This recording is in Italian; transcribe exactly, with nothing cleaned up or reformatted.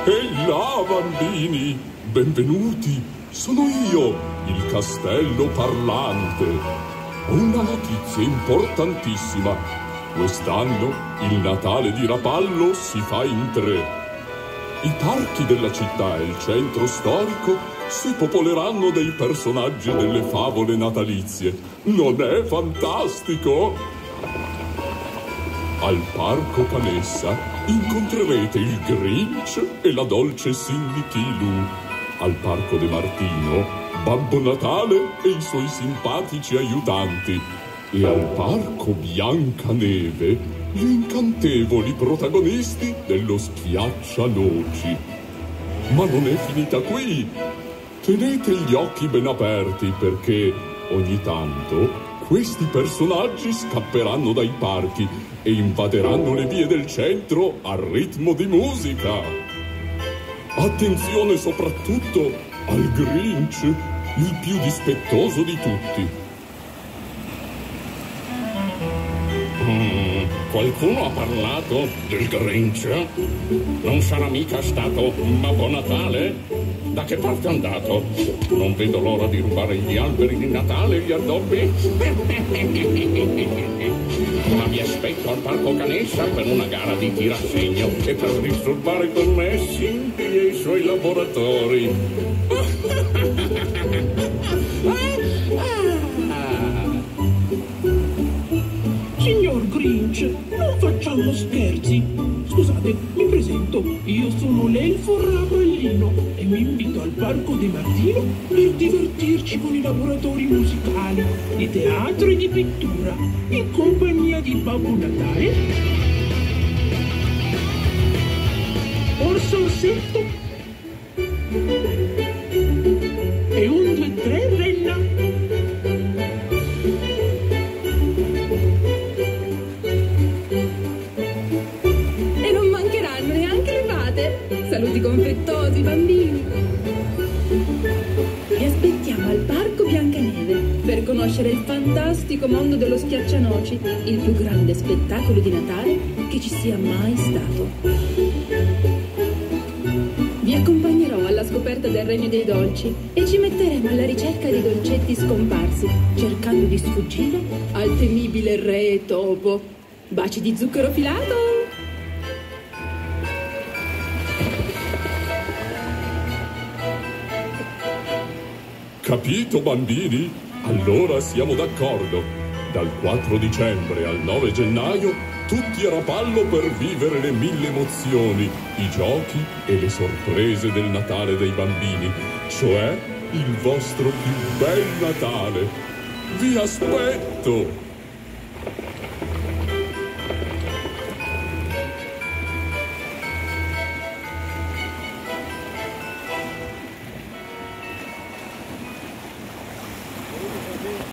E là, bambini, benvenuti. Sono io, il castello parlante. Ho una notizia importantissima. Quest'anno il Natale di Rapallo si fa in tre. I parchi della città e il centro storico si popoleranno dei personaggi delle favole natalizie. Non è fantastico? Al Parco Canessa incontrerete il Grinch e la dolce Cindy Lou. Al Parco De Martino, Babbo Natale e i suoi simpatici aiutanti. E al Parco Biancaneve, gli incantevoli protagonisti dello Schiaccianoci. Ma non è finita qui. Tenete gli occhi ben aperti perché ogni tanto questi personaggi scapperanno dai parchi e invaderanno le vie del centro al ritmo di musica. Attenzione soprattutto al Grinch, il più dispettoso di tutti. Mm, qualcuno ha parlato del Grinch? Non sarà mica stato Babbo Natale? Da che parte è andato? Non vedo l'ora di rubare gli alberi di Natale e gli addobbi. Ma mi aspetto al Parco Canessa per una gara di tirassegno e per disturbare con me Cindy e i suoi laboratori. Signor Grinch, non facciamo scherzi. Scusate, mi presento. Io sono l'elfo Rapallino e vi invito al Parco De Martino per divertirci con i laboratori musicali, di teatro e di pittura, in compagnia di Babbo Natale, Orso Orsetto e un due tre renna. Saluti confettosi, bambini! Vi aspettiamo al Parco Biancaneve per conoscere il fantastico mondo dello Schiaccianoci, il più grande spettacolo di Natale che ci sia mai stato. Vi accompagnerò alla scoperta del Regno dei Dolci e ci metteremo alla ricerca dei dolcetti scomparsi, cercando di sfuggire al temibile Re Topo. Baci di zucchero filato! Capito, bambini? Allora siamo d'accordo. Dal quattro dicembre al nove gennaio, tutti a Rapallo per vivere le mille emozioni, i giochi e le sorprese del Natale dei bambini, cioè il vostro più bel Natale. Vi aspetto!